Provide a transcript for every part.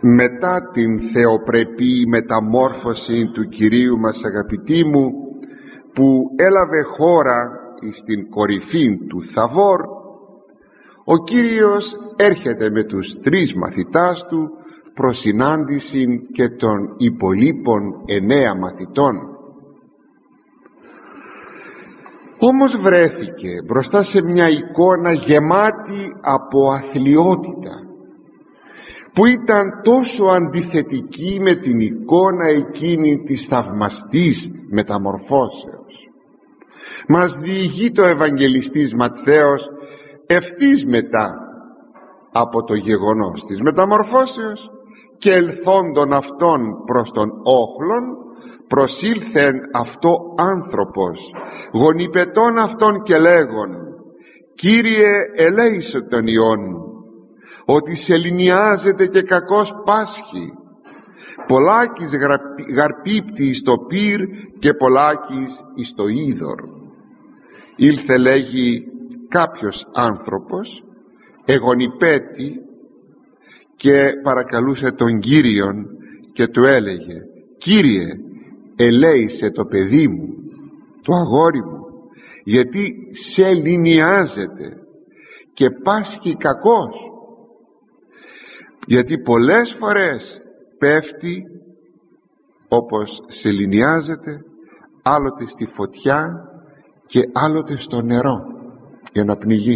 μετά την θεοπρεπή μεταμόρφωση του Κυρίου μας, αγαπητοί μου, που έλαβε χώρα στην κορυφή του Θαβόρ, ο Κύριος έρχεται με τους 3 μαθητάς του προς συνάντηση και των υπολείπων 9 μαθητών. Όμως βρέθηκε μπροστά σε μια εικόνα γεμάτη από αθλιότητα, που ήταν τόσο αντιθετική με την εικόνα εκείνη της θαυμαστής μεταμορφώσεως. Μας διηγεί το Ευαγγελιστής Ματθαίος ευθύς μετά από το γεγονός της μεταμορφώσεως, και ελθόντων αυτών προς τον όχλον προσήλθεν αυτό άνθρωπος, γονυπετών αυτόν και λέγον: Κύριε, ελέησε τον ιόν, ότι σεληνιάζεται και κακός πάσχει. Πολλάκις γαρπίπτει εις το πυρ και πολλάκις εις το είδωρ. Ήλθε, λέγει, κάποιος άνθρωπος, εγονυπέτη, και παρακαλούσε τον Κύριον και του έλεγε: Κύριε, ελέησε το παιδί μου, το αγόρι μου, γιατί σεληνιάζεται και πάσχει κακός. Γιατί πολλές φορές πέφτει, όπως σεληνιάζεται, άλλοτε στη φωτιά και άλλοτε στο νερό για να πνιγεί.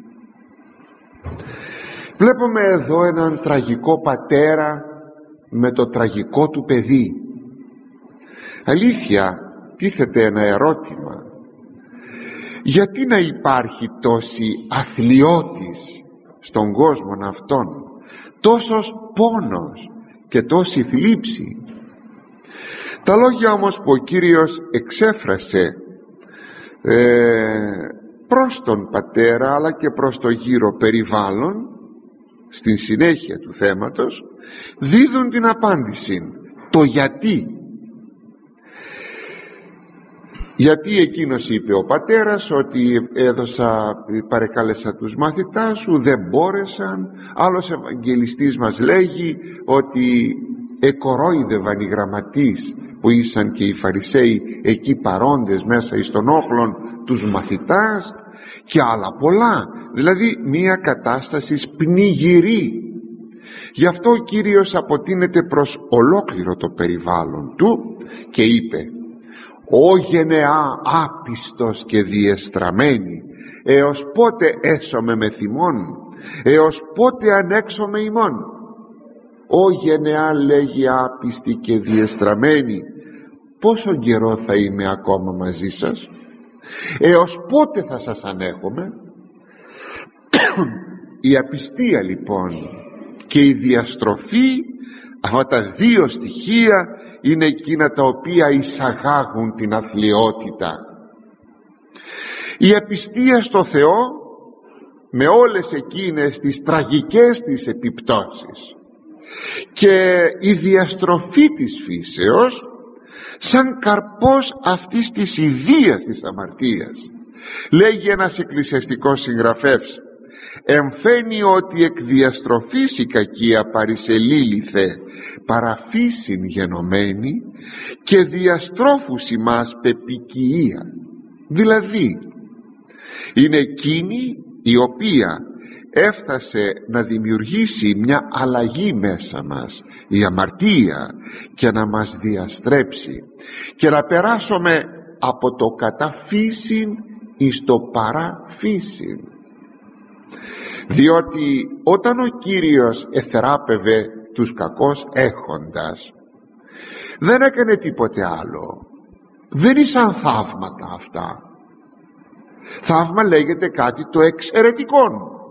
Βλέπουμε εδώ έναν τραγικό πατέρα με το τραγικό του παιδί. Αλήθεια, τίθεται ένα ερώτημα: γιατί να υπάρχει τόση αθλιότης στον κόσμο αυτόν, τόσος πόνος και τόση θλίψη? Τα λόγια όμως που ο Κύριος εξέφρασε προς τον πατέρα αλλά και προς το γύρο περιβάλλον στην συνέχεια του θέματος δίδουν την απάντηση, το γιατί. Γιατί εκείνος είπε ο πατέρας ότι παρεκάλεσα τους μαθητάς σου, δεν μπόρεσαν. Άλλος Ευαγγελιστής μας λέγει ότι εκορόιδευαν οι γραμματείς που ήσαν και οι Φαρισαίοι εκεί παρόντες μέσα εις τον όχλον τους μαθητάς, και άλλα πολλά. Δηλαδή μια κατάσταση πνιγυρή. Γι' αυτό ο Κύριος αποτείνεται προς ολόκληρο το περιβάλλον του και είπε: «Ω γενεά άπιστος και διεστραμμένη, έως πότε έσωμε με θυμών, έως πότε ανέξωμε ημών?» «Ω γενεά», λέγει, «άπιστη και διεστραμμένη, πόσο καιρό θα είμαι ακόμα μαζί σας? Έως πότε θα σας ανέχομαι?» Η απιστία λοιπόν και η διαστροφή, αυτά τα δύο στοιχεία είναι εκείνα τα οποία εισαγάγουν την αθλιότητα. Η απιστία στο Θεό με όλες εκείνες τις τραγικές της επιπτώσεις και η διαστροφή της φύσεως σαν καρπός αυτής της ιδείας της αμαρτίας. Λέγει ένας εκκλησιαστικός συγγραφεύς: «Εμφαίνει ότι εκ διαστροφής η κακία παρισελήλυθε παραφύσιν γενομένη και διαστρόφους ημάς πεπικιεία». Δηλαδή είναι εκείνη η οποία έφτασε να δημιουργήσει μια αλλαγή μέσα μας, η αμαρτία, και να μας διαστρέψει και να περάσουμε από το καταφύσιν εις το παραφύσιν. Διότι όταν ο Κύριος εθεράπευε τους κακώς έχοντας, δεν έκανε τίποτε άλλο. Δεν ήσαν θαύματα αυτά. Θαύμα λέγεται κάτι το εξαιρετικό,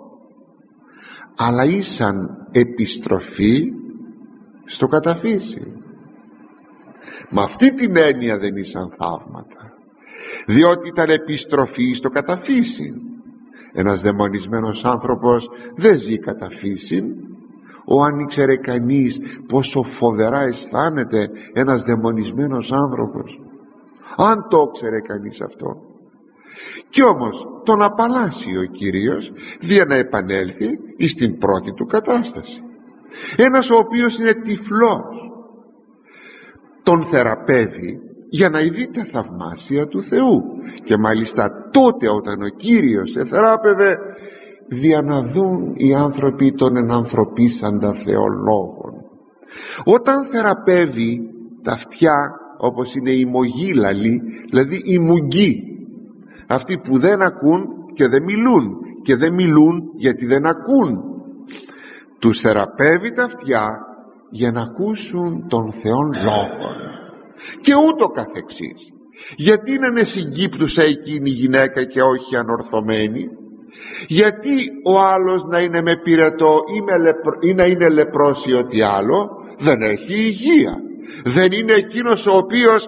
αλλά ήσαν επιστροφή στο καταφύσιν. Με αυτή την έννοια δεν ήσαν θαύματα, διότι ήταν επιστροφή στο καταφύσιν. Ένας δαιμονισμένος άνθρωπος δεν ζει καταφύσιν. Αν ήξερε κανείς πόσο φοβερά αισθάνεται ένας δαιμονισμένος άνθρωπος, αν το ήξερε κανείς αυτό. Κι όμως τον απαλλάσσει ο Κύριος για να επανέλθει στην πρώτη του κατάσταση. Ένας ο οποίος είναι τυφλός, τον θεραπεύει για να ειδεί τα θαυμάσια του Θεού. Και μάλιστα τότε όταν ο Κύριος εθεράπευε, δια να δουν οι άνθρωποι τον ενανθρωπίσαντα Θεόν λόγων. Όταν θεραπεύει τα αυτιά, όπως είναι οι μογίλαλοι, δηλαδή οι μουγγοί, αυτοί που δεν ακούν και δεν μιλούν, και δεν μιλούν γιατί δεν ακούν, τους θεραπεύει τα αυτιά για να ακούσουν τον Θεόν λόγων, και ούτω καθεξής. Γιατί να είναι συγκύπτουσα εκείνη η γυναίκα και όχι ανορθωμένη? Γιατί ο άλλος να είναι με πυρετό ή να είναι λεπρός ή ό,τι άλλο? Δεν έχει υγεία, δεν είναι εκείνος ο οποίος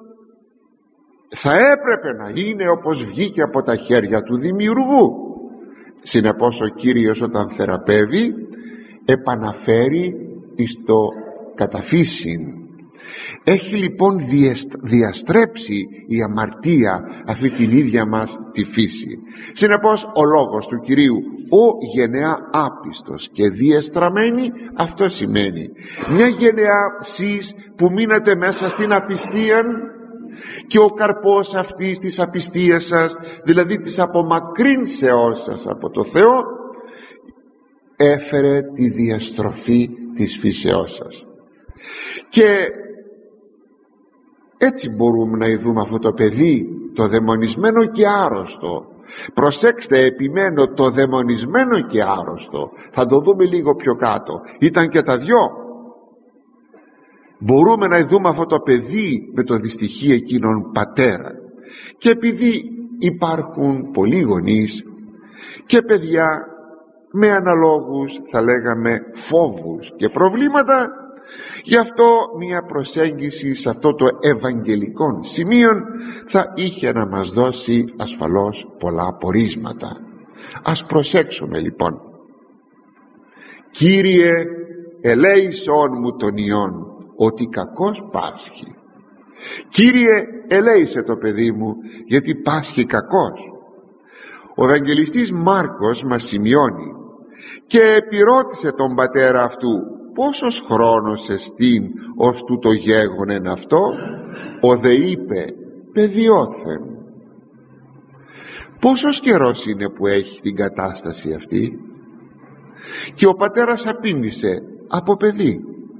θα έπρεπε να είναι, όπως βγήκε από τα χέρια του Δημιουργού. Συνεπώς ο Κύριος όταν θεραπεύει, επαναφέρει εις το καταφύσιν. Έχει λοιπόν διαστρέψει η αμαρτία αυτή την ίδια μας τη φύση. Συνεπώς ο λόγος του Κυρίου, ο γενεά άπιστος και διεστραμμένη, αυτό σημαίνει μια γενεά σεις που μείνατε μέσα στην απιστία, και ο καρπός αυτής της απιστίας σας, δηλαδή της απομακρύνσεώς σας από το Θεό, έφερε τη διαστροφή της φύσεώς σας. Και έτσι μπορούμε να ειδούμε αυτό το παιδί, το δαιμονισμένο και άρρωστο. Προσέξτε, επιμένω, το δαιμονισμένο και άρρωστο, θα το δούμε λίγο πιο κάτω, ήταν και τα δυο. Μπορούμε να ειδούμε αυτό το παιδί με το δυστυχή εκείνον πατέρα. Και επειδή υπάρχουν πολλοί γονείς και παιδιά με αναλόγους, θα λέγαμε, φόβους και προβλήματα, γι' αυτό μια προσέγγιση σε αυτό το ευαγγελικό σημείο θα είχε να μας δώσει ασφαλώς πολλά απορίσματα. Ας προσέξουμε λοιπόν. Κύριε, ελέησόν μου τον ιόν, ότι κακός πάσχει. Κύριε, ελέησε το παιδί μου, γιατί πάσχει κακός. Ο Ευαγγελιστής Μάρκος μας σημειώνει, και επιρώτησε τον πατέρα αυτού, πόσος χρόνος εστίν ως του το γέγονεν αυτό? Ο δε είπε, παιδιόθεν. Πόσος καιρός είναι που έχει την κατάσταση αυτή? Και ο πατέρας απήντησε, από παιδί.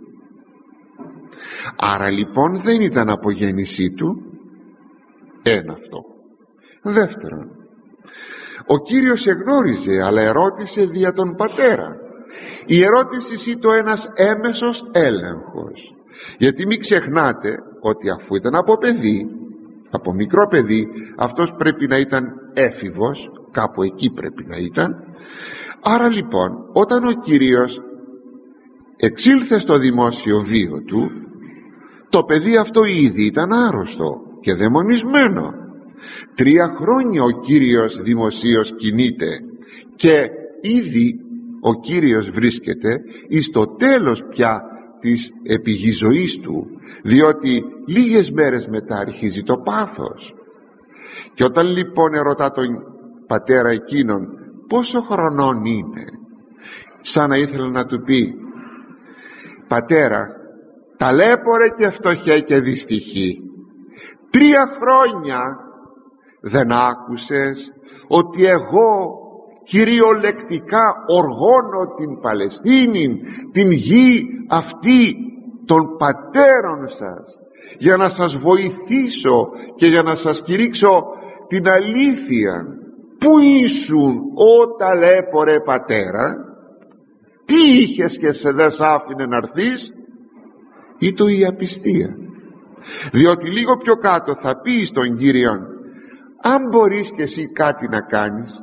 Άρα λοιπόν δεν ήταν από γέννησή του. Ένα αυτό. Δεύτερον, ο Κύριος εγνώριζε, αλλά ερώτησε δια τον πατέρα. Η ερώτηση ήταν ένας έμεσος έλεγχος, γιατί μην ξεχνάτε ότι αφού ήταν από παιδί, από μικρό παιδί, αυτός πρέπει να ήταν έφηβος, κάπου εκεί πρέπει να ήταν. Άρα λοιπόν όταν ο Κύριος εξήλθε στο δημόσιο βίο του, το παιδί αυτό ήδη ήταν άρρωστο και δαιμονισμένο. 3 χρόνια ο Κύριος δημοσίως κινείται και ήδη ο Κύριος βρίσκεται εις το τέλος πια της επιγειζωής του, διότι λίγες μέρες μετά αρχίζει το πάθος. Και όταν λοιπόν ερωτά τον πατέρα εκείνον πόσο χρονών είναι, σαν να ήθελε να του πει, πατέρα, ταλέπορε και φτωχέ και δυστυχή, 3 χρόνια δεν άκουσες ότι εγώ κυριολεκτικά οργώνω την Παλαιστίνη, την γη αυτή των πατέρων σας, για να σας βοηθήσω και για να σας κηρύξω την αλήθεια? Πού ήσουν ο ταλέπορε πατέρα? Τι είχες και σε δεν σ' άφηνε να έρθεις? Ήτο η απιστία. Διότι λίγο πιο κάτω θα πει στον Κύριον, αν μπορείς και εσύ κάτι να κάνεις.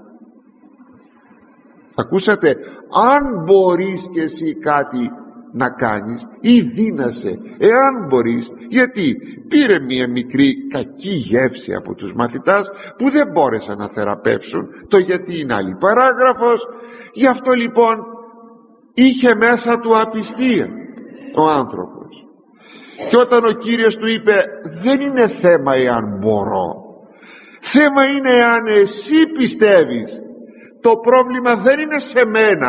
Ακούσατε, αν μπορείς και εσύ κάτι να κάνεις, ή δύνασε, εάν μπορείς. Γιατί πήρε μία μικρή κακή γεύση από τους μαθητάς που δεν μπόρεσαν να θεραπεύσουν. Το γιατί είναι άλλη παράγραφος. Γι' αυτό λοιπόν είχε μέσα του απιστία ο άνθρωπος. Και όταν ο Κύριος του είπε, δεν είναι θέμα εάν μπορώ, θέμα είναι εάν εσύ πιστεύεις. Το πρόβλημα δεν είναι σε μένα,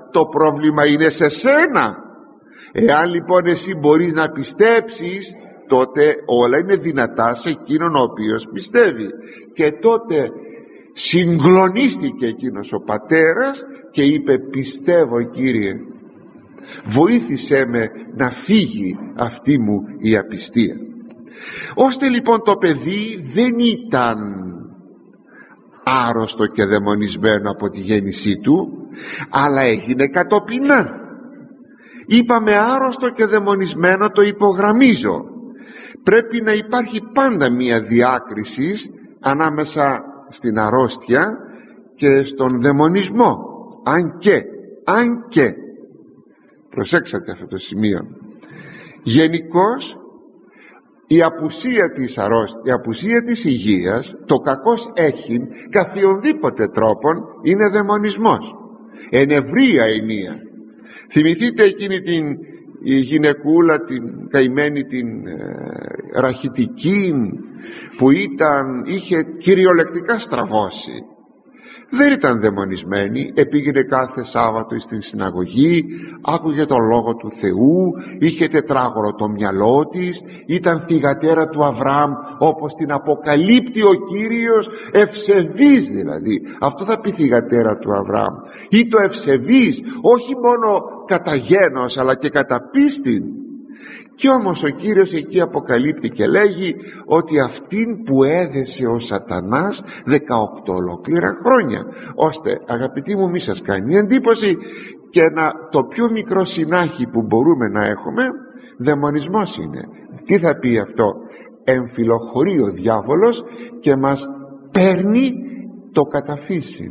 το πρόβλημα είναι σε σένα. Εάν λοιπόν εσύ μπορείς να πιστέψεις, τότε όλα είναι δυνατά σε εκείνον ο οποίος πιστεύει. Και τότε συγκλονίστηκε εκείνος ο πατέρας και είπε: πιστεύω, Κύριε, βοήθησέ με να φύγει αυτή μου η απιστία. Ώστε λοιπόν το παιδί δεν ήταν άρρωστο και δαιμονισμένο από τη γέννησή του, αλλά έγινε κατοπινά. Είπαμε άρρωστο και δαιμονισμένο, το υπογραμμίζω. Πρέπει να υπάρχει πάντα μία διάκριση ανάμεσα στην αρρώστια και στον δαιμονισμό. Αν και προσέξατε αυτό το σημείο. Γενικώς η απουσία της υγείας, το κακός έχει καθιονδήποτε τρόπον είναι δαιμονισμός, εν ευρεία ενία. Θυμηθείτε εκείνη η γυναικούλα, την καημένη, την ραχιτική, που είχε κυριολεκτικά στραβώσει. Δεν ήταν δαιμονισμένη, επήγαινε κάθε Σάββατο στην συναγωγή, άκουγε τον Λόγο του Θεού, είχε τετράγωνο το μυαλό της, ήταν θυγατέρα του Αβραάμ, όπως την αποκαλύπτει ο Κύριος, ευσεβής δηλαδή. Αυτό θα πει θυγατέρα του Αβραάμ, ή το ευσεβής, όχι μόνο κατά γένος αλλά και κατά πίστην. Κι όμως ο Κύριος εκεί αποκαλύπτει και λέγει ότι αυτήν που έδεσε ο σατανάς 18 ολόκληρα χρόνια. Ώστε, αγαπητοί μου, μη σας κάνει εντύπωση, και το πιο μικρό συνάχη που μπορούμε να έχουμε δαιμονισμός είναι. Τι θα πει αυτό? Εμφυλοχωρεί ο διάβολος και μας παίρνει το καταφύσιν.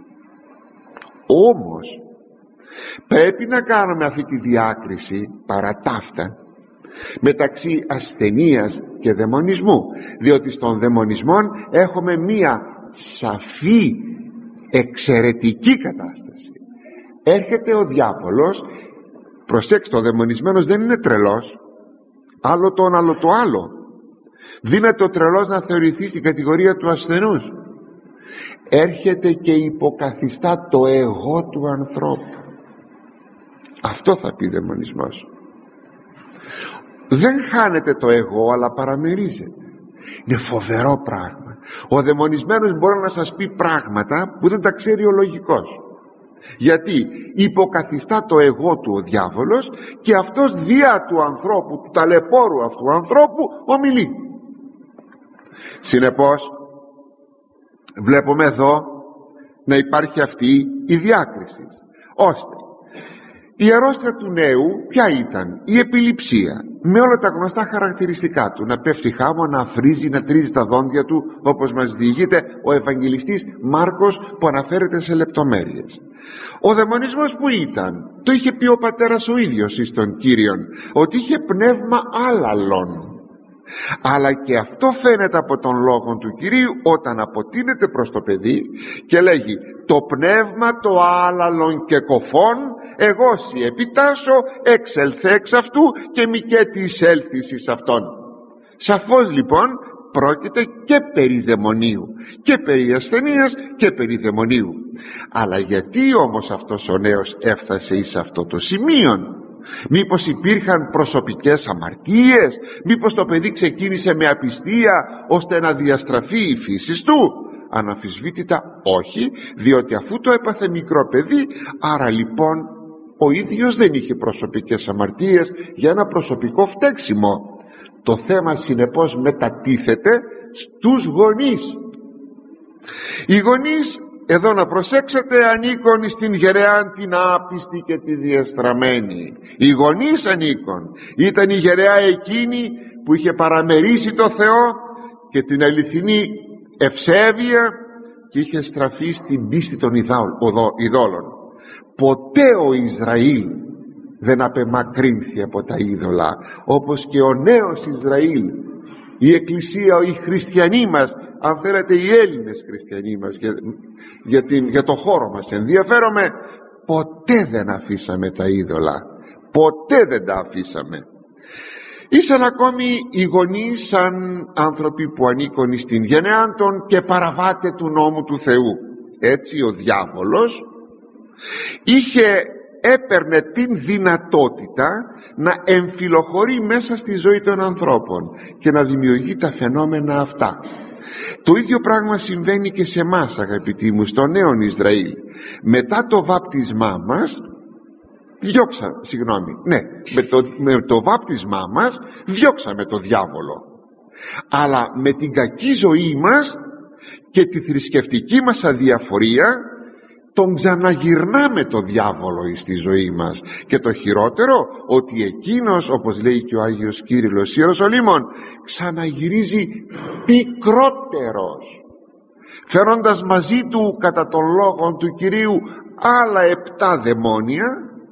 Όμως πρέπει να κάνουμε αυτή τη διάκριση παρά ταύτα μεταξύ ασθενείας και δαιμονισμού, διότι στον δαιμονισμό έχουμε μία σαφή εξαιρετική κατάσταση. Έρχεται ο διάβολος, προσέξτε, ο δαιμονισμένος δεν είναι τρελός, άλλο το ένα άλλο το άλλο. Δύναται ο τρελός να θεωρηθεί στην κατηγορία του ασθενούς. Έρχεται και υποκαθιστά το εγώ του ανθρώπου. Αυτό θα πει δαιμονισμός. Δεν χάνεται το εγώ, αλλά παραμερίζεται. Είναι φοβερό πράγμα. Ο δαιμονισμένος μπορεί να σας πει πράγματα που δεν τα ξέρει ο λογικός. Γιατί υποκαθιστά το εγώ του ο διάβολος, και αυτός διά του ανθρώπου, του ταλαιπώρου αυτού ανθρώπου, ομιλεί. Συνεπώς βλέπουμε εδώ να υπάρχει αυτή η διάκριση, ώστε η αρρώστια του νέου ποια ήταν? Η επιληψία, με όλα τα γνωστά χαρακτηριστικά του, να πέφτει χάμω, να αφρίζει, να τρίζει τα δόντια του, όπως μας διηγείται ο Ευαγγελιστής Μάρκος, που αναφέρεται σε λεπτομέρειες. Ο δαιμονισμός που ήταν? Το είχε πει ο πατέρας ο ίδιος εις τον Κύριον, ότι είχε πνεύμα άλλαλον. Αλλά και αυτό φαίνεται από τον λόγο του Κυρίου, όταν αποτείνεται προς το παιδί και λέγει: το πνεύμα το άλλαλον και κοφών, εγώ σοι επιτάσσω, εξελθέ εξ αυτού και μη και τι εισέλθεις εις αυτόν. Σαφώς λοιπόν πρόκειται και περί δαιμονίου, και περί ασθενείας και περί δαιμονίου. Αλλά γιατί όμως αυτός ο νέος έφτασε εις αυτό το σημείο? Μήπως υπήρχαν προσωπικές αμαρτίες? Μήπως το παιδί ξεκίνησε με απιστία ώστε να διαστραφεί η φύση του? Αναμφισβήτητα όχι, διότι αφού το έπαθε μικρό παιδί, άρα λοιπόν ο ίδιος δεν είχε προσωπικές αμαρτίες για ένα προσωπικό φταίξιμο. Το θέμα συνεπώς μετατίθεται στους γονείς. Οι γονείς, εδώ να προσέξετε, ανήκουν στην γερεάν την άπιστη και τη διεστραμμένη. Οι γονείς ανήκουν. Ήταν η γερεά εκείνη που είχε παραμερίσει το Θεό και την αληθινή ευσέβεια και είχε στραφεί στην πίστη των ειδόλων. Ποτέ ο Ισραήλ δεν απεμακρύνθη από τα είδωλα, όπως και ο νέος Ισραήλ, η Εκκλησία, οι χριστιανοί μας, αν θέλετε οι Έλληνες χριστιανοί μας, για το χώρο μας ενδιαφέρομαι, ποτέ δεν αφήσαμε τα είδωλα, ποτέ δεν τα αφήσαμε. Ήσαν ακόμη οι γονείς σαν άνθρωποι που ανήκουν στην γενεάν των και παραβάτε του νόμου του Θεού. Έτσι ο διάβολος είχε έπαιρνε την δυνατότητα να εμφυλοχωρεί μέσα στη ζωή των ανθρώπων και να δημιουργεί τα φαινόμενα αυτά. Το ίδιο πράγμα συμβαίνει και σε εμάς, αγαπητοί μου, στο νέο Ισραήλ. Μετά το βάπτισμά μας με το βάπτισμά μας διώξαμε το διάβολο, αλλά με την κακή ζωή μας και τη θρησκευτική μας αδιαφορία τον ξαναγυρνάμε το διάβολο στη ζωή μας. Και το χειρότερο, ότι εκείνος, όπως λέει και ο Άγιος Κύριλλος Ιεροσολύμων, ξαναγυρίζει πικρότερος, φέροντας μαζί του κατά τον λόγο του Κυρίου άλλα 7 δαιμόνια,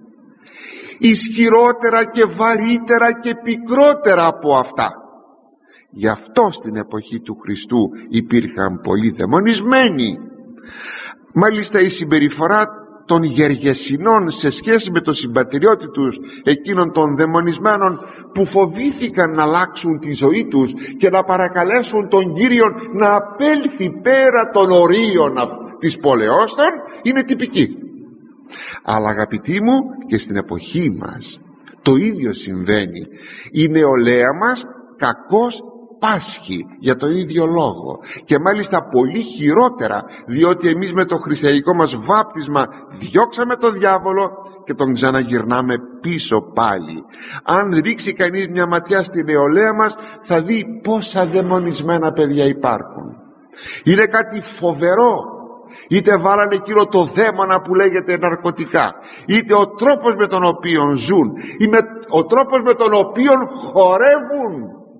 ισχυρότερα και βαρύτερα και πικρότερα από αυτά. Γι' αυτό στην εποχή του Χριστού υπήρχαν πολλοί δαιμονισμένοι. Μάλιστα η συμπεριφορά των Γεργεσινών σε σχέση με τον συμπατριώτη τους, εκείνων των δαιμονισμένων, που φοβήθηκαν να αλλάξουν τη ζωή τους και να παρακαλέσουν τον Κύριο να απέλθει πέρα των ορίων της πόλεως των, είναι τυπική. Αλλά αγαπητοί μου, και στην εποχή μας το ίδιο συμβαίνει. Η νεολαία μας κακώς πάσχει για τον ίδιο λόγο, και μάλιστα πολύ χειρότερα, διότι εμείς με το χριστιανικό μας βάπτισμα διώξαμε τον διάβολο και τον ξαναγυρνάμε πίσω πάλι. Αν ρίξει κανείς μια ματιά στη νεολαία μας, θα δει πόσα δαιμονισμένα παιδιά υπάρχουν. Είναι κάτι φοβερό. Είτε βάλανε εκείνο το δαίμονα που λέγεται ναρκωτικά, είτε ο τρόπος με τον οποίο ζουν, ή ο τρόπος με τον οποίο χορεύουν,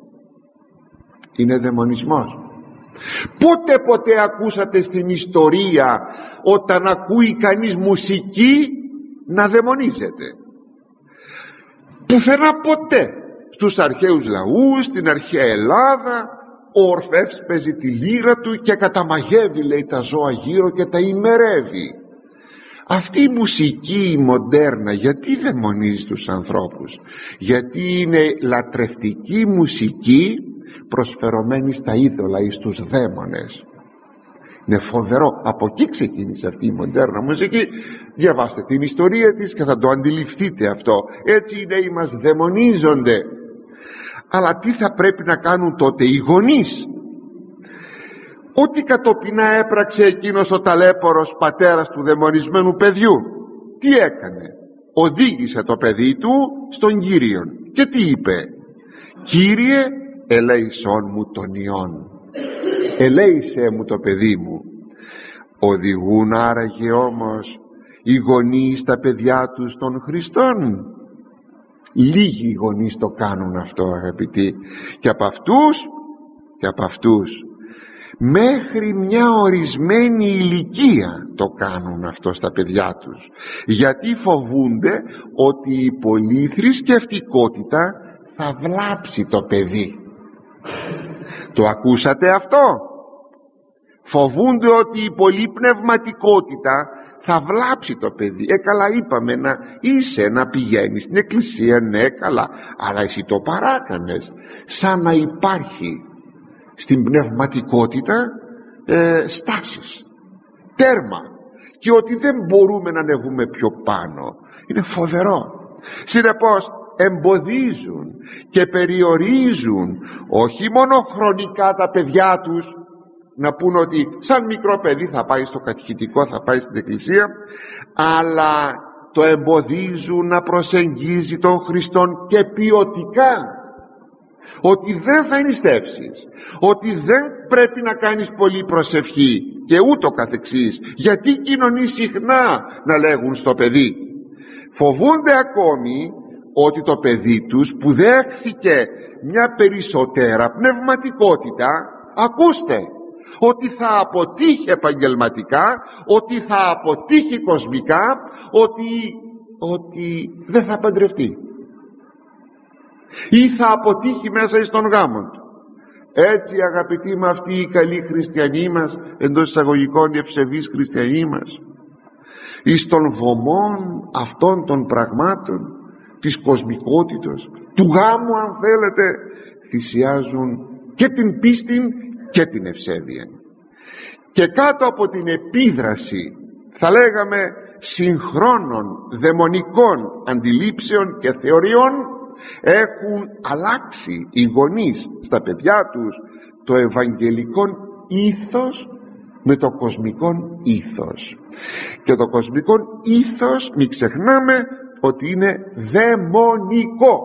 είναι δαιμονισμός. Ποτέ ακούσατε στην ιστορία, όταν ακούει κανείς μουσική, να δαιμονίζεται? Πουθενά ποτέ. Στους αρχαίους λαούς, στην αρχαία Ελλάδα, ο Ορφεύς παίζει τη λύρα του και καταμαγεύει, λέει, τα ζώα γύρω και τα ημερεύει. Αυτή η μουσική η μοντέρνα γιατί δαιμονίζει τους ανθρώπους? Γιατί είναι λατρευτική μουσική προσφερωμένη στα είδωλα ή στους δαίμονες. Είναι φοβερό. Από εκεί ξεκίνησε αυτή η μοντέρνα μουσική. Διαβάστε την ιστορία της και θα το αντιληφθείτε αυτό. Έτσι οι νέοι μας δαιμονίζονται. Αλλά τι θα πρέπει να κάνουν τότε οι γονείς? Ό,τι κατοπινά έπραξε εκείνος ο ταλέπορος πατέρας του δαιμονισμένου παιδιού, τι έκανε? Οδήγησε το παιδί του στον Κύριον και τι είπε? Κύριε, ελέησόν μου τον ιόν, ελέησέ μου το παιδί μου. Οδηγούν άραγε όμως οι γονείς τα παιδιά τους των Χριστών? Λίγοι γονείς το κάνουν αυτό, αγαπητοί, και από αυτούς μέχρι μια ορισμένη ηλικία το κάνουν αυτό στα παιδιά τους, γιατί φοβούνται ότι η πολλή θρησκευτικότητα θα βλάψει το παιδί. Το ακούσατε αυτό? Φοβούνται ότι η πολλή πνευματικότητα θα βλάψει το παιδί. Καλά, είπαμε να είσαι, να πηγαίνεις στην εκκλησία, ναι, καλά, αλλά εσύ το παράκανες, σαν να υπάρχει στην πνευματικότητα στάσεις, τέρμα, και ότι δεν μπορούμε να ανεβούμε πιο πάνω. Είναι φοβερό. Συνεπώς εμποδίζουν και περιορίζουν όχι μόνο χρονικά τα παιδιά τους, να πούν ότι σαν μικρό παιδί θα πάει στο κατηχητικό, θα πάει στην εκκλησία, αλλά το εμποδίζουν να προσεγγίζει τον Χριστόν και ποιοτικά, ότι δεν θα νηστεύσεις, ότι δεν πρέπει να κάνεις πολύ προσευχή και ούτω καθεξής. Γιατί κοινωνεί συχνά να λέγουν στο παιδί? Φοβούνται ακόμη ότι το παιδί τους που δέχθηκε μια περισσότερα πνευματικότητα, ακούστε, ότι θα αποτύχει επαγγελματικά, ότι θα αποτύχει κοσμικά, ότι δεν θα παντρευτεί ή θα αποτύχει μέσα εις τον γάμο του. Έτσι, αγαπητοί μου, αυτοί οι καλοί χριστιανοί μας, εντός εισαγωγικών οι ευσεβείς χριστιανοί μας, εις των βωμών αυτών των πραγμάτων, της κοσμικότητας, του γάμου αν θέλετε, θυσιάζουν και την πίστη και την ευσέβεια. Και κάτω από την επίδραση, θα λέγαμε συγχρόνων δαιμονικών αντιλήψεων και θεωριών έχουν αλλάξει οι γονείς στα παιδιά τους το ευαγγελικό ήθος με το κοσμικό ήθος. Και το κοσμικό ήθος, μην ξεχνάμε ότι είναι δαιμονικό.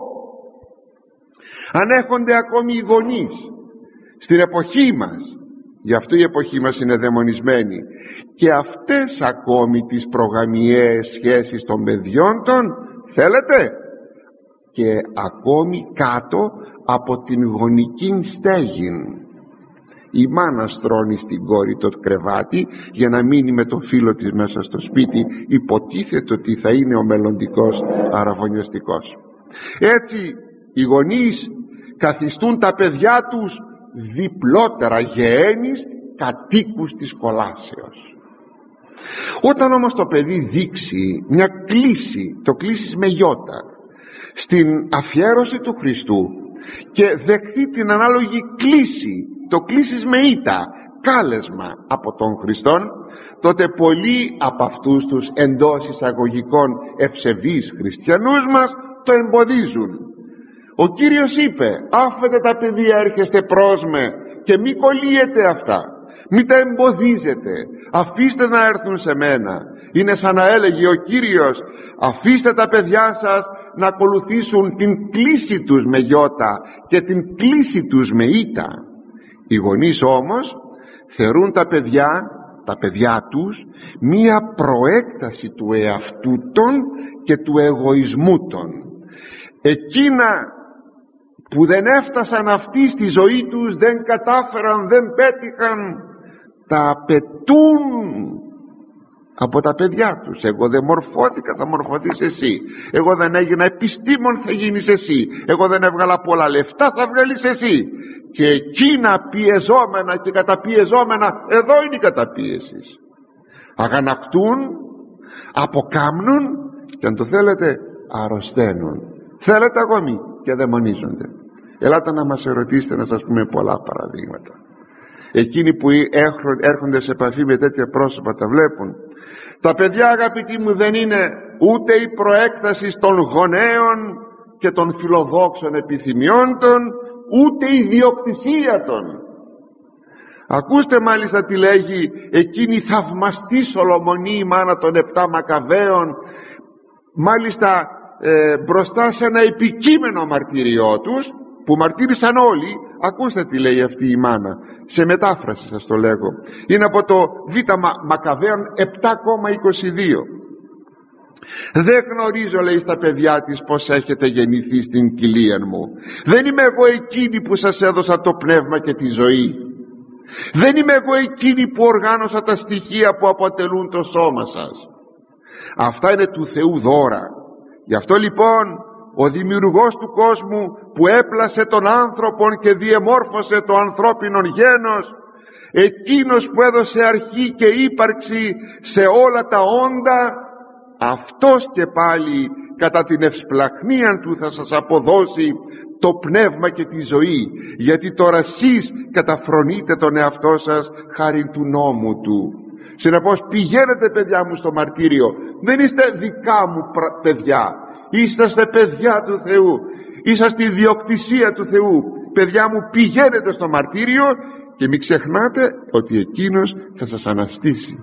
Ανέχονται ακόμη οι γονείς στην εποχή μας, γι' αυτό η εποχή μας είναι δαιμονισμένη, και αυτές ακόμη τις προγαμιαίες σχέσεις των παιδιών των, θέλετε, και ακόμη κάτω από την γονική στέγη. Η μάνα στρώνει στην κόρη το κρεβάτι για να μείνει με το φίλο της μέσα στο σπίτι, υποτίθεται ότι θα είναι ο μελλοντικός αραβωνιαστικός. Έτσι οι γονείς καθιστούν τα παιδιά τους διπλότερα γεέννης κατοίκους της κολάσεως. Όταν όμως το παιδί δείξει μια κλίση, το κλίσεις με γιώτα, στην αφιέρωση του Χριστού και δεχθεί την ανάλογη κλίση, το κλίσεις με ήττα, κάλεσμα από τον Χριστόν, τότε πολλοί από αυτούς τους εντός εισαγωγικών ευσεβείς χριστιανούς μας το εμποδίζουν. Ο Κύριος είπε, άφετε τα παιδιά, έρχεστε προς με και μη κολλείετε αυτά, μη τα εμποδίζετε, αφήστε να έρθουν σε μένα. Είναι σαν να έλεγε ο Κύριος, αφήστε τα παιδιά σας να ακολουθήσουν την κλίση τους με γιώτα και την κλίση τους με ήττα. Οι γονείς όμως θεωρούν τα παιδιά τους μία προέκταση του εαυτού των και του εγωισμού των. Εκείνα που δεν έφτασαν αυτοί στη ζωή τους, δεν κατάφεραν, δεν πέτυχαν, τα απαιτούν από τα παιδιά τους. Εγώ δεν μορφώθηκα, θα μορφωθείς εσύ. Εγώ δεν έγινα επιστήμον, θα γίνεις εσύ. Εγώ δεν έβγαλα πολλά λεφτά, θα βγάλεις εσύ. Και εκείνα πιεζόμενα και καταπιεζόμενα, εδώ είναι η καταπίεση. Αγανακτούν, αποκάμνουν και αν το θέλετε αρρωσταίνουν. Θέλετε ακόμη και δαιμονίζονται. Ελάτε να μας ερωτήσετε, να σας πούμε πολλά παραδείγματα. Εκείνοι που έρχονται σε επαφή με τέτοια πρόσωπα τα βλέπουν. Τα παιδιά, αγαπητοί μου, δεν είναι ούτε η προέκταση των γονέων και των φιλοδόξων επιθυμιών των, ούτε η ιδιοκτησία των. Ακούστε μάλιστα τι λέγει εκείνη η θαυμαστή Σολομονή, η μάνα των 7 Μακαβαίων, μάλιστα μπροστά σε ένα επικείμενο μαρτύριό τους που μαρτύρησαν όλοι. Ακούστε τι λέει αυτή η μάνα, σε μετάφραση σας το λέγω, είναι από το Β Μακαβαίων 7,22. Δεν γνωρίζω, λέει, στα παιδιά της πως έχετε γεννηθεί στην κοιλία μου. Δεν είμαι εγώ εκείνη που σας έδωσα το πνεύμα και τη ζωή. Δεν είμαι εγώ εκείνη που οργάνωσα τα στοιχεία που αποτελούν το σώμα σας. Αυτά είναι του Θεού δώρα. Γι' αυτό λοιπόν ο δημιουργός του κόσμου που έπλασε τον άνθρωπον και διεμόρφωσε το ανθρώπινο γένος, εκείνος που έδωσε αρχή και ύπαρξη σε όλα τα όντα, αυτός και πάλι κατά την ευσπλαχνία του θα σας αποδώσει το πνεύμα και τη ζωή, γιατί τώρα εσείς καταφρονείτε τον εαυτό σας χάρη του νόμου του. Συνεπώς πηγαίνετε, παιδιά μου, στο μαρτύριο. Δεν είστε δικά μου παιδιά, είσαστε παιδιά του Θεού, είσαστε η διοκτησία του Θεού. Παιδιά μου, πηγαίνετε στο μαρτύριο και μην ξεχνάτε ότι εκείνος θα σας αναστήσει.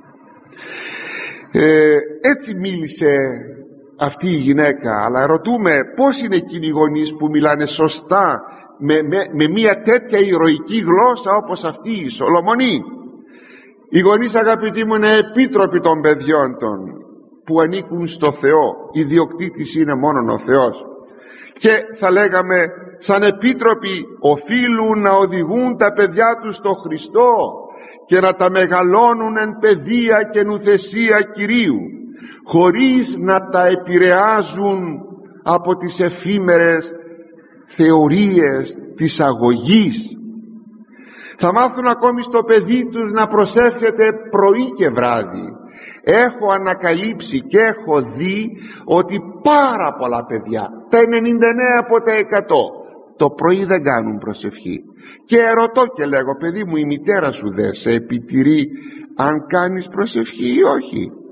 Έτσι μίλησε αυτή η γυναίκα, αλλά ρωτούμε πώς είναι εκείνοι οι γονείς που μιλάνε σωστά με μια τέτοια ηρωική γλώσσα όπως αυτή η Σολομονή. Οι γονείς, αγαπητοί μου, είναι επίτροποι των παιδιών των, που ανήκουν στο Θεό. Η ιδιοκτήτης είναι μόνον ο Θεός, και θα λέγαμε σαν επίτροποι οφείλουν να οδηγούν τα παιδιά τους στο Χριστό και να τα μεγαλώνουν εν παιδεία και νουθεσία Κυρίου, χωρίς να τα επηρεάζουν από τις εφήμερες θεωρίες της αγωγής. Θα μάθουν ακόμη στο παιδί τους να προσεύχεται πρωί και βράδυ. Έχω ανακαλύψει και έχω δει ότι πάρα πολλά παιδιά, τα 99% το πρωί δεν κάνουν προσευχή. Και ερωτώ και λέγω, παιδί μου, η μητέρα σου δεν σε επιτηρεί αν κάνεις προσευχή ή όχι?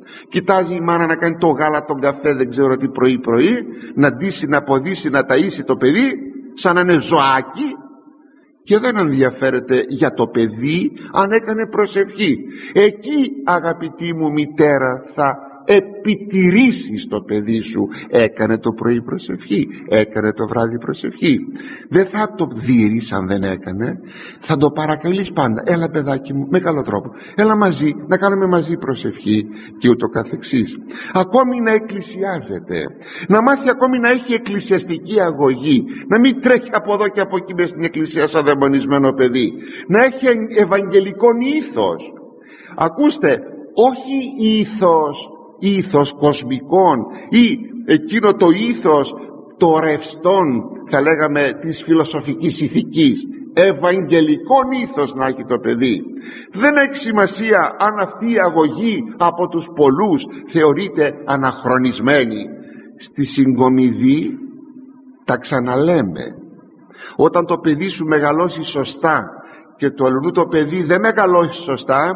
Κοιτάζει η μάνα να κάνει το γάλα, τον καφέ, δεν ξέρω τι, πρωί να ντύσει, να ποδήσει, να ταΐσει το παιδί σαν να είναι ζωάκι, και δεν ενδιαφέρεται για το παιδί αν έκανε προσευχή. Εκεί, αγαπητή μου μητέρα, θα επιτηρήσεις το παιδί σου. Έκανε το πρωί προσευχή, έκανε το βράδυ προσευχή. Δεν θα το δείρεις αν δεν έκανε, θα το παρακαλείς πάντα. Έλα παιδάκι μου, με καλό τρόπο, έλα μαζί, να κάνουμε μαζί προσευχή, και ούτω καθεξής. Ακόμη να εκκλησιάζεται, να μάθει ακόμη να έχει εκκλησιαστική αγωγή, να μην τρέχει από εδώ και από εκεί μες στην εκκλησία σαν δαιμονισμένο παιδί, να έχει ευαγγελικό ήθος. Ακούστε, όχι ήθος κοσμικών ή εκείνο το ήθος το ρευστόν, θα λέγαμε, της φιλοσοφικής ηθικής. Ευαγγελικό ήθος να έχει το παιδί. Δεν έχει σημασία αν αυτή η αγωγή από τους πολλούς θεωρείται αναχρονισμένη. Στη συγκομιδή τα ξαναλέμε. Όταν το παιδί σου μεγαλώσει σωστά και το αλλού το παιδί δεν μεγαλώσει σωστά,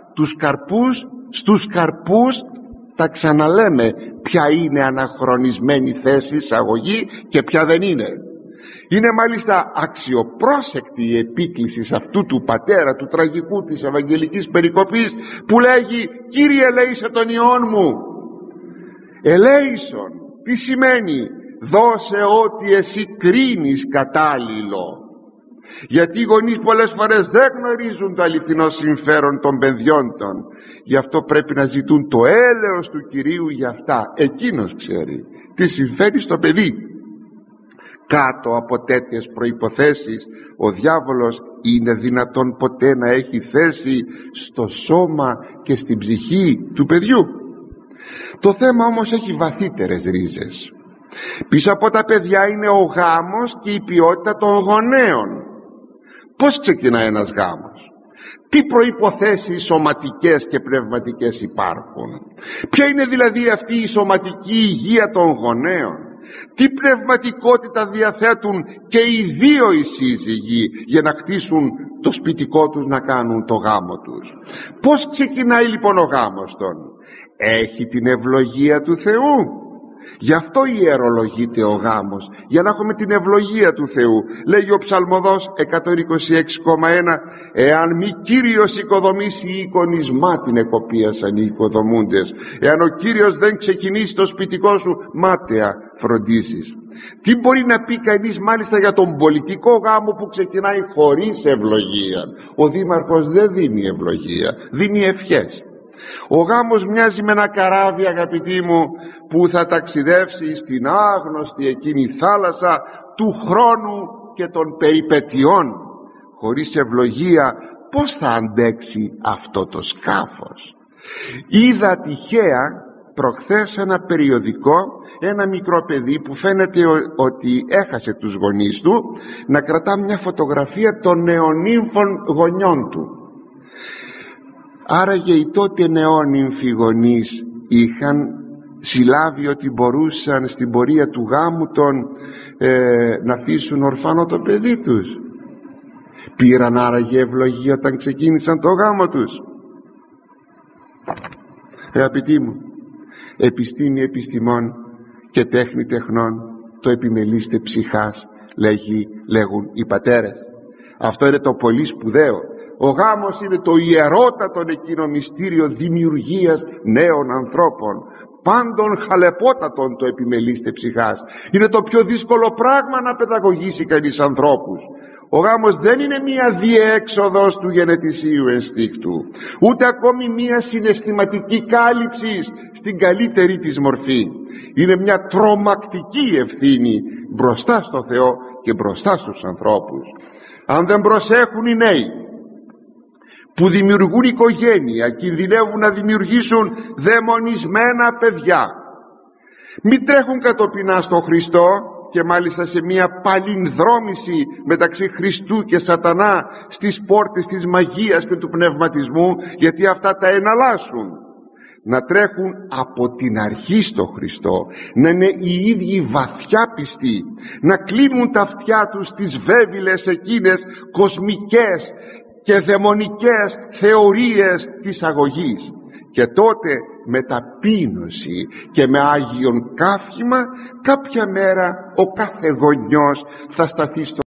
στους καρπούς τα ξαναλέμε ποια είναι αναχρονισμένη θέση αγωγή και ποια δεν είναι. Είναι μάλιστα αξιοπρόσεκτη η επίκληση σε αυτού του πατέρα του τραγικού της Ευαγγελικής περικοπής που λέγει «Κύριε, ελέησε τον Υιόν μου». Ελέησον τι σημαίνει? Δώσε ό,τι εσύ κρίνεις κατάλληλο. Γιατί οι γονείς πολλές φορές δεν γνωρίζουν το αληθινό συμφέρον των παιδιών των. Γι' αυτό πρέπει να ζητούν το έλεος του Κυρίου για αυτά. Εκείνος ξέρει τι συμφέρει στο παιδί. Κάτω από τέτοιες προϋποθέσεις ο διάβολος είναι δυνατόν ποτέ να έχει θέση στο σώμα και στην ψυχή του παιδιού? Το θέμα όμως έχει βαθύτερες ρίζες. Πίσω από τα παιδιά είναι ο γάμος και η ποιότητα των γονέων. Πώς ξεκινάει ένας γάμος? Τι προϋποθέσεις σωματικές και πνευματικές υπάρχουν? Ποια είναι δηλαδή αυτή η σωματική υγεία των γονέων? Τι πνευματικότητα διαθέτουν και οι δύο οι σύζυγοι για να χτίσουν το σπιτικό τους, να κάνουν το γάμο τους? Πώς ξεκινάει λοιπόν ο γάμος των? Έχει την ευλογία του Θεού. Γι' αυτό ιερολογείται ο γάμος, για να έχουμε την ευλογία του Θεού. Λέγει ο Ψαλμοδός 126,1: «Εάν μη Κύριος οικοδομήσει η εικονισμά την εκοπίασαν οι οικοδομούντες». Εάν ο Κύριος δεν ξεκινήσει το σπιτικό σου, μάταια φροντίζεις. Τι μπορεί να πει κανείς μάλιστα για τον πολιτικό γάμο που ξεκινάει χωρίς ευλογία? Ο δήμαρχος δεν δίνει ευλογία, δίνει ευχές. Ο γάμος μοιάζει με ένα καράβι, αγαπητοί μου, που θα ταξιδεύσει στην άγνωστη εκείνη θάλασσα του χρόνου και των περιπετειών. Χωρίς ευλογία πώς θα αντέξει αυτό το σκάφος? Είδα τυχαία προχθές ένα περιοδικό, ένα μικρό παιδί που φαίνεται ότι έχασε τους γονείς του, να κρατά μια φωτογραφία των νεονύμφων γονιών του. Άραγε οι τότε νεόνυμφοι γονείς είχαν συλλάβει ότι μπορούσαν στην πορεία του γάμου να αφήσουν ορφάνο το παιδί τους? Πήραν άραγε ευλογία όταν ξεκίνησαν το γάμο τους? Αγαπητοί μου, επιστήμη επιστημών και τέχνη τεχνών, το επιμελείστε ψυχάς, λέγουν οι πατέρες. Αυτό είναι το πολύ σπουδαίο. Ο γάμος είναι το ιερότατον εκείνο μυστήριο δημιουργίας νέων ανθρώπων. Πάντων χαλεπότατον το επιμελείστε ψυχάς. Είναι το πιο δύσκολο πράγμα να παιδαγωγήσει κανείς ανθρώπους. Ο γάμος δεν είναι μία διέξοδος του γενετησίου ενστίκτου, ούτε ακόμη μία συναισθηματική κάλυψη στην καλύτερη της μορφή. Είναι μια τρομακτική ευθύνη μπροστά στο Θεό και μπροστά στους ανθρώπους. Αν δεν προσέχουν οι νέοι που δημιουργούν οικογένεια, κινδυνεύουν να δημιουργήσουν δαιμονισμένα παιδιά. Μην τρέχουν κατοπινά στο Χριστό, και μάλιστα σε μια παλινδρόμηση μεταξύ Χριστού και Σατανά στις πόρτες της μαγείας και του πνευματισμού, γιατί αυτά τα εναλλάσσουν. Να τρέχουν από την αρχή στο Χριστό, να είναι οι ίδιοι βαθιά πιστοί, να κλείνουν τα αυτιά τους στις βέβηλες εκείνες κοσμικές και δαιμονικές θεωρίες της αγωγής, και τότε με ταπείνωση και με Άγιον καύχημα κάποια μέρα ο κάθε γονιός θα σταθεί στο